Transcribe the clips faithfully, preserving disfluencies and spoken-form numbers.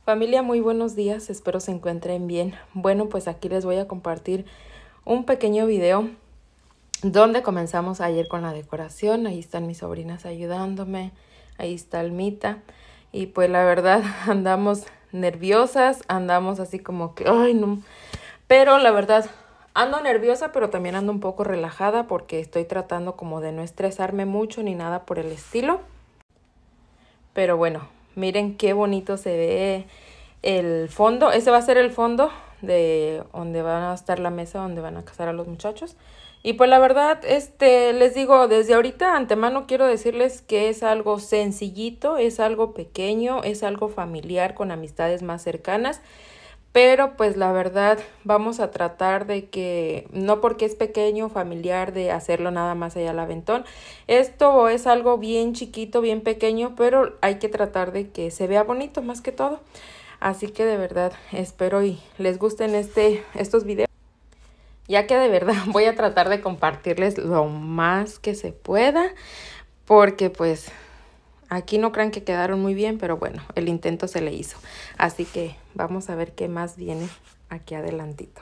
Familia, muy buenos días, espero se encuentren bien. Bueno, pues aquí les voy a compartir un pequeño video donde comenzamos ayer con la decoración. Ahí están mis sobrinas ayudándome, ahí está Almita. Y pues la verdad andamos nerviosas, andamos así como que, ay no. Pero la verdad ando nerviosa, pero también ando un poco relajada porque estoy tratando como de no estresarme mucho ni nada por el estilo. Pero bueno, miren qué bonito se ve el fondo. Ese va a ser el fondo de donde va a estar la mesa donde van a casar a los muchachos. Y pues la verdad, este, les digo, desde ahorita antemano quiero decirles que es algo sencillito, es algo pequeño, es algo familiar con amistades más cercanas. Pero pues la verdad vamos a tratar de que, no porque es pequeño, familiar, de hacerlo nada más allá al aventón. Esto es algo bien chiquito, bien pequeño, pero hay que tratar de que se vea bonito más que todo. Así que de verdad espero y les gusten este, estos videos. Ya que de verdad voy a tratar de compartirles lo más que se pueda. Porque pues aquí no crean que quedaron muy bien, pero bueno, el intento se le hizo. Así que vamos a ver qué más viene aquí adelantito.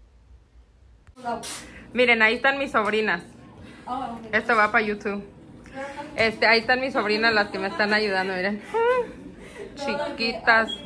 Miren, ahí están mis sobrinas. Esto va para YouTube. Este, ahí están mis sobrinas, las que me están ayudando, miren. Chiquitas.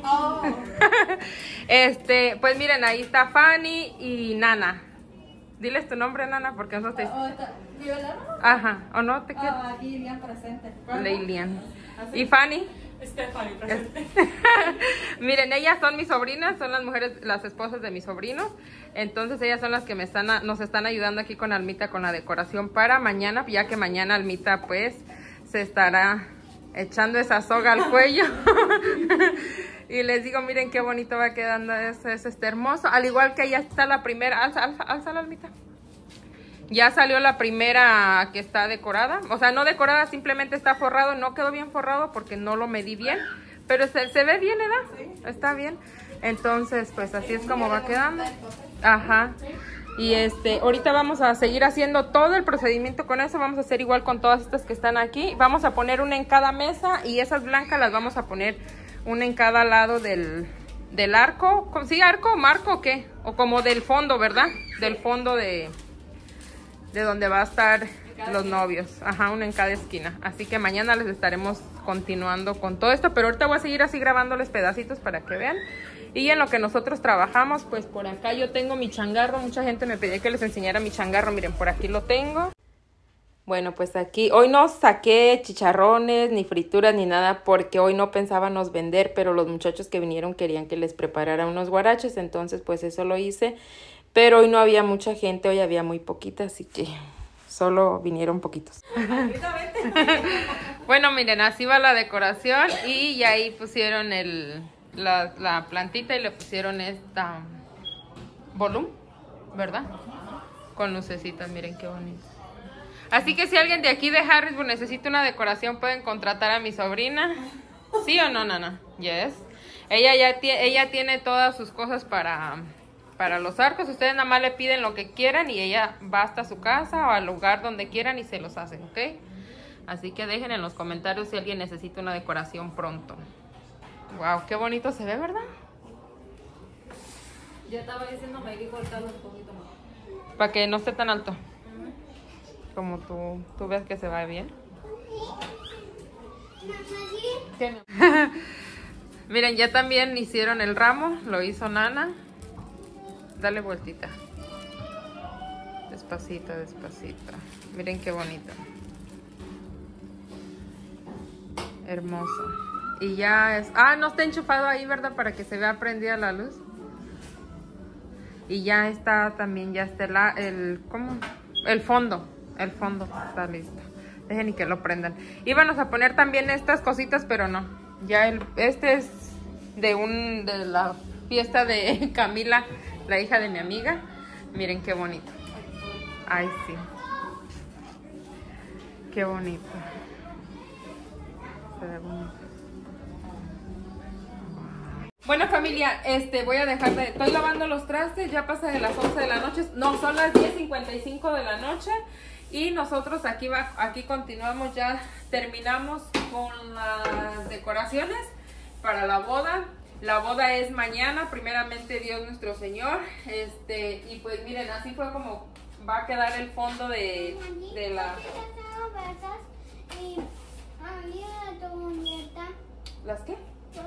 Este, pues miren, ahí está Fanny y Nana. Diles tu nombre, Nana, porque nosotros te... Ajá, ¿o no te quieres? Ah, Lilian presente. Lilian. ¿Y Fanny? Stephanie presente. Miren, ellas son mis sobrinas, son las mujeres, las esposas de mis sobrinos. Entonces ellas son las que me están a, nos están ayudando aquí con Almita con la decoración para mañana, ya que mañana Almita pues se estará echando esa soga al cuello. Y les digo, miren qué bonito va quedando, es, es este hermoso. Al igual que ya está la primera, alza, alza, alza la Almita. Ya salió la primera que está decorada, o sea, no decorada, simplemente está forrado. No quedó bien forrado porque no lo medí bien, pero se, se ve bien, ¿verdad? Sí. Está bien. Entonces, pues así es como va quedando. Ajá. Y este, ahorita vamos a seguir haciendo todo el procedimiento con eso. Vamos a hacer igual con todas estas que están aquí. Vamos a poner una en cada mesa y esas blancas las vamos a poner una en cada lado del, del arco. ¿Sí, arco, marco o qué? O como del fondo, ¿verdad? Del fondo de... de donde va a estar los novios. Ajá, uno en cada esquina. Así que mañana les estaremos continuando con todo esto. Pero ahorita voy a seguir así grabándoles pedacitos para que vean. Y en lo que nosotros trabajamos, pues por acá yo tengo mi changarro. Mucha gente me pedía que les enseñara mi changarro. Miren, por aquí lo tengo. Bueno, pues aquí, hoy no saqué chicharrones, ni frituras, ni nada, porque hoy no pensábamos vender, pero los muchachos que vinieron querían que les preparara unos guaraches, entonces pues eso lo hice. Pero hoy no había mucha gente, hoy había muy poquita, así que solo vinieron poquitos. Bueno, miren, así va la decoración y ahí pusieron el, la, la plantita y le pusieron esta volumen, ¿verdad? Con lucecitas, miren qué bonito. Así que si alguien de aquí de Harrisburg necesita una decoración, pueden contratar a mi sobrina. ¿Sí o no, Nana? Yes. Ella ya tiene, ella tiene todas sus cosas para... para los arcos. Ustedes nada más le piden lo que quieran y ella va hasta su casa o al lugar donde quieran y se los hacen, ¿ok? Así que dejen en los comentarios si alguien necesita una decoración pronto. Wow, qué bonito se ve, ¿verdad? Ya estaba diciendo, me dijo cortarlo un poquito más. Para que no esté tan alto. Uh-huh. Como tú, tú ves que se va bien. ¿Qué? Miren, ya también hicieron el ramo, lo hizo Nana. Dale vueltita. Despacito, despacito. Miren qué bonito. Hermoso. Y ya es... Ah, no está enchufado ahí, ¿verdad? Para que se vea prendida la luz. Y ya está también, ya está la, el... ¿Cómo? El fondo. El fondo está listo. Dejen y que lo prendan. Íbamos a poner también estas cositas, pero no. Ya el... Este es de un... de la fiesta de Camila, la hija de mi amiga. Miren qué bonito. Ay, sí. Qué bonito. Se ve bonito. Bueno, familia, este, voy a dejar de... Estoy lavando los trastes, ya pasa de las once de la noche. No, son las diez cincuenta y cinco de la noche. Y nosotros aquí, va, aquí continuamos, ya terminamos con las decoraciones para la boda. La boda es mañana, primeramente Dios nuestro Señor. Este, y pues miren, así fue como va a quedar el fondo de, de la... ¿Las qué?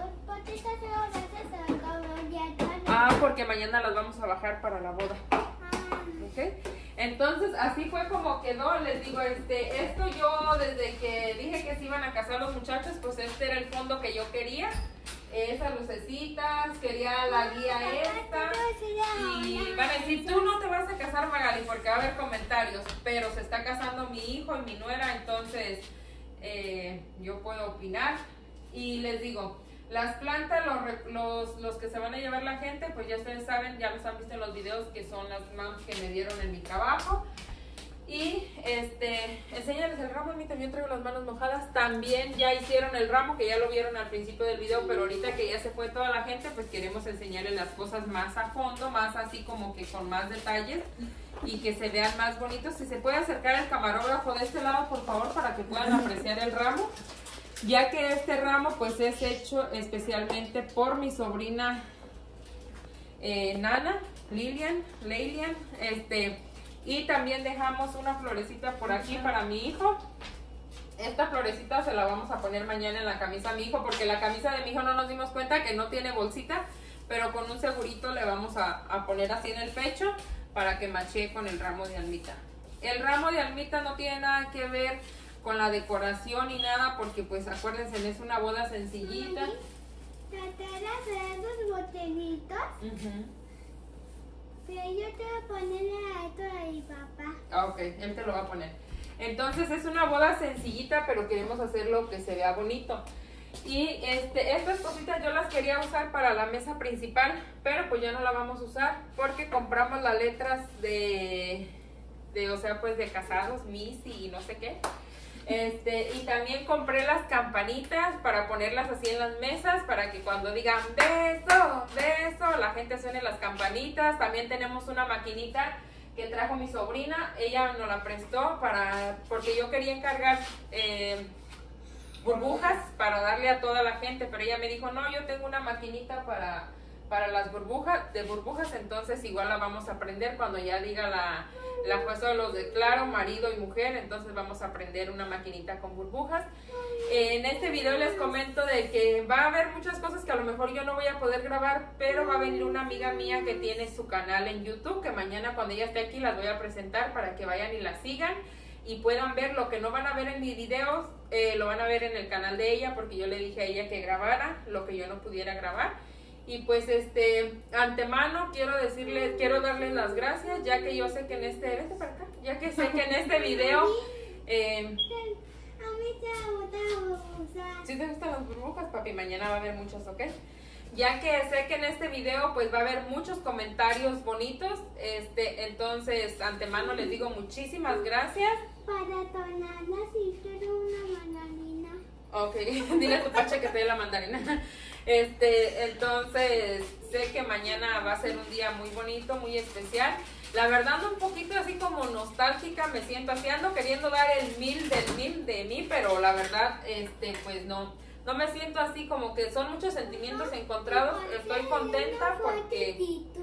Ah, porque mañana las vamos a bajar para la boda. ¿Okay? Entonces así fue como quedó. Les digo, este, esto yo desde que dije que se iban a casar los muchachos, pues este era el fondo que yo quería. Esas lucecitas, quería la guía esta. Y van a decir, tú no te vas a casar, Magali, porque va a haber comentarios, pero se está casando mi hijo y mi nuera, entonces eh, yo puedo opinar. Y les digo, las plantas, los, los, los que se van a llevar la gente, pues ya ustedes saben, ya los han visto en los videos, que son las moms que me dieron en mi trabajo. Y este, enséñales el ramo, a mí también traigo las manos mojadas. También ya hicieron el ramo, que ya lo vieron al principio del video, pero ahorita que ya se fue toda la gente, pues queremos enseñarles las cosas más a fondo, más así como que con más detalles y que se vean más bonitos. Si se puede acercar el camarógrafo de este lado, por favor, para que puedan apreciar el ramo, ya que este ramo pues es hecho especialmente por mi sobrina eh, Nana, Lilian, Leilian, este... Y también dejamos una florecita por aquí para mi hijo. Esta florecita se la vamos a poner mañana en la camisa de mi hijo, porque la camisa de mi hijo no nos dimos cuenta que no tiene bolsita, pero con un segurito le vamos a, a poner así en el pecho para que machee con el ramo de almita. El ramo de almita no tiene nada que ver con la decoración ni nada, porque pues acuérdense, es una boda sencillita. ¿Tratarás de esos botelitos? Uh-huh. Pero yo te voy a poner esto de mi papá. Ah, ok, él te lo va a poner. Entonces es una boda sencillita, pero queremos hacerlo que se vea bonito. Y este, estas cositas yo las quería usar para la mesa principal, pero pues ya no la vamos a usar porque compramos las letras de, de o sea, pues de casados, Miss y no sé qué. Este, y también compré las campanitas para ponerlas así en las mesas, para que cuando digan beso, beso, la gente suene las campanitas. También tenemos una maquinita que trajo mi sobrina, ella nos la prestó para, porque yo quería encargar eh, burbujas para darle a toda la gente, pero ella me dijo, no, yo tengo una maquinita para, para las burbujas, de burbujas, entonces igual la vamos a aprender cuando ya diga la... La jueza los declaro marido y mujer, entonces vamos a aprender una maquinita con burbujas. En este video les comento de que va a haber muchas cosas que a lo mejor yo no voy a poder grabar, pero va a venir una amiga mía que tiene su canal en YouTube, que mañana cuando ella esté aquí las voy a presentar para que vayan y la sigan y puedan ver lo que no van a ver en mis videos, eh, lo van a ver en el canal de ella, porque yo le dije a ella que grabara lo que yo no pudiera grabar. Y pues este, antemano quiero decirles, quiero darles las gracias, ya que yo sé que en este, vete para acá, ya que sé que en este video, eh, A mí te gusta. si te gustan las burbujas, papi, mañana va a haber muchas, ¿ok? Ya que sé que en este video pues va a haber muchos comentarios bonitos, este, entonces antemano les digo muchísimas gracias. Para tonarla si quiero una mandarina. Ok, dile a tu pacha que te dé la mandarina. Este, entonces sé que mañana va a ser un día muy bonito, muy especial. La verdad ando un poquito así como nostálgica, me siento así, ando queriendo dar el mil del mil de mí, pero la verdad, este, pues no, no me siento así, como que son muchos sentimientos encontrados. Estoy contenta porque,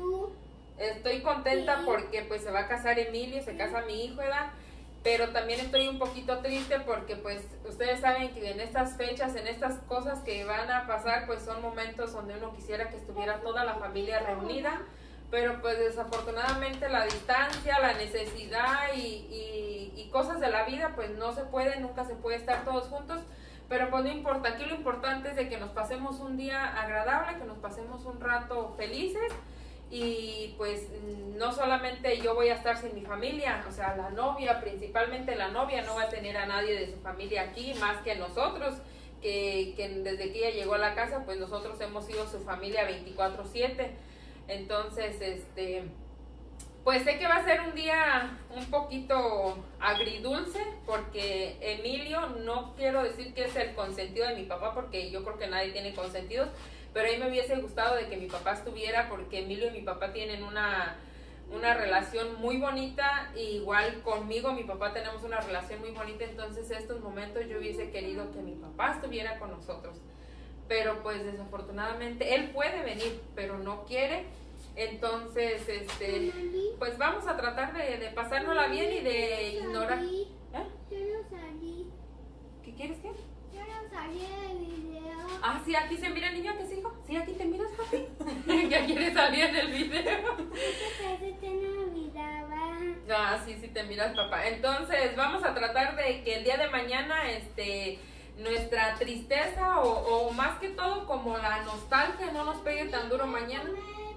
estoy contenta porque pues se va a casar Emilio, se casa mi hijo, ¿verdad? Pero también estoy un poquito triste porque pues ustedes saben que en estas fechas, en estas cosas que van a pasar, pues son momentos donde uno quisiera que estuviera toda la familia reunida, pero pues desafortunadamente la distancia, la necesidad y, y, y cosas de la vida pues no se puede, nunca se puede estar todos juntos, pero pues no importa, aquí lo importante es de que nos pasemos un día agradable, que nos pasemos un rato felices. Y pues no solamente yo voy a estar sin mi familia, o sea, la novia, principalmente la novia no va a tener a nadie de su familia aquí más que nosotros, que, que desde que ella llegó a la casa, pues nosotros hemos sido su familia veinticuatro siete. Entonces, este, pues sé que va a ser un día un poquito agridulce, porque Emilio, no quiero decir que es el consentido de mi papá, porque yo creo que nadie tiene consentidos, pero a mí me hubiese gustado de que mi papá estuviera, porque Emilio y mi papá tienen una, una relación muy bonita, y igual conmigo, mi papá tenemos una relación muy bonita, entonces estos momentos yo hubiese querido que mi papá estuviera con nosotros. pero pues desafortunadamente él puede venir, pero no quiere. Entonces, este, pues vamos a tratar de, de pasárnosla bien y de ignorar. ¿Eh? Yo no salí. ¿Qué quieres que? Yo no salí del video. Ah, sí, aquí se mira, niño, ¿qué es, hijo? Sí, aquí te miras, papi. ¿Ya quieres salir en el video? Yo te no miraba. Ah, sí, sí te miras, papá. Entonces, vamos a tratar de que el día de mañana, este, nuestra tristeza o, o más que todo como la nostalgia no nos pegue tan duro mañana.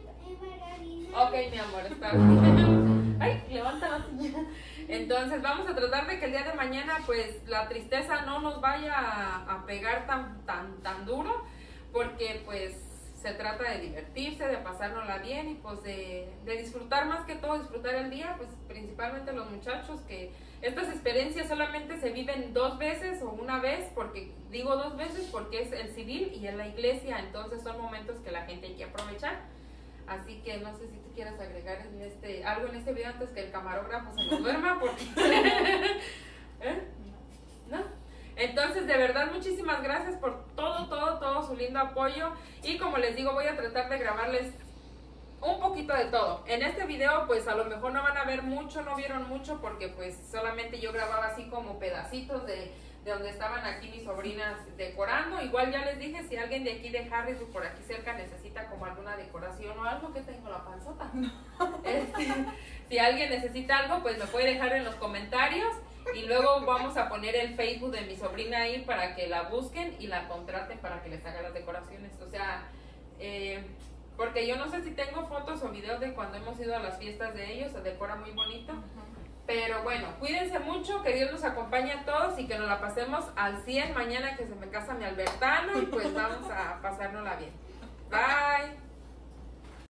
Ok, mi amor, está bien. Ay, levanta la señora. Entonces vamos a tratar de que el día de mañana pues la tristeza no nos vaya a, a pegar tan, tan, tan duro, porque pues se trata de divertirse, de pasárnosla bien y pues de, de disfrutar más que todo, disfrutar el día, pues principalmente los muchachos, que estas experiencias solamente se viven dos veces o una vez, porque digo dos veces porque es el civil y en la iglesia, entonces son momentos que la gente hay que aprovechar. Así que no sé si tú quieres agregar en este, algo en este video antes que el camarógrafo se nos duerma, porque... ¿Eh? ¿No? Entonces, de verdad, muchísimas gracias por todo, todo, todo su lindo apoyo. Y como les digo, voy a tratar de grabarles un poquito de todo. En este video, pues a lo mejor no van a ver mucho, no vieron mucho, porque pues solamente yo grababa así como pedacitos de... de donde estaban aquí mis sobrinas decorando. Igual ya les dije, si alguien de aquí de Harrisburg por aquí cerca necesita como alguna decoración o algo, que tengo la panzota. Este, si alguien necesita algo, pues me puede dejar en los comentarios y luego vamos a poner el Facebook de mi sobrina ahí para que la busquen y la contraten para que les haga las decoraciones. O sea, eh, porque yo no sé si tengo fotos o videos de cuando hemos ido a las fiestas de ellos, se decora muy bonito. Pero bueno, cuídense mucho, que Dios nos acompañe a todos y que nos la pasemos al cien mañana que se me casa mi Albertano y pues vamos a pasárnosla bien. Bye.